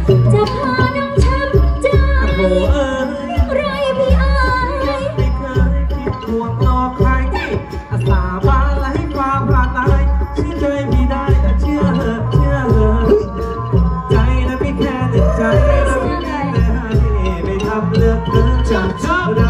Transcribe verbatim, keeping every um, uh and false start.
จะพาน้องช้ำใจโอ้เอ้ยไรพี่อายไม่เคยคิดทวงหลอกใครอาสาบานและให้ความผ่านตายเชื่อใจพี่ได้แต่เชื่อเหอะเชื่อเหอะใจนะพี่แค่ติดใจนะพี่แค่แต่ให้ไม่ทำเลือกเดินจากเธอ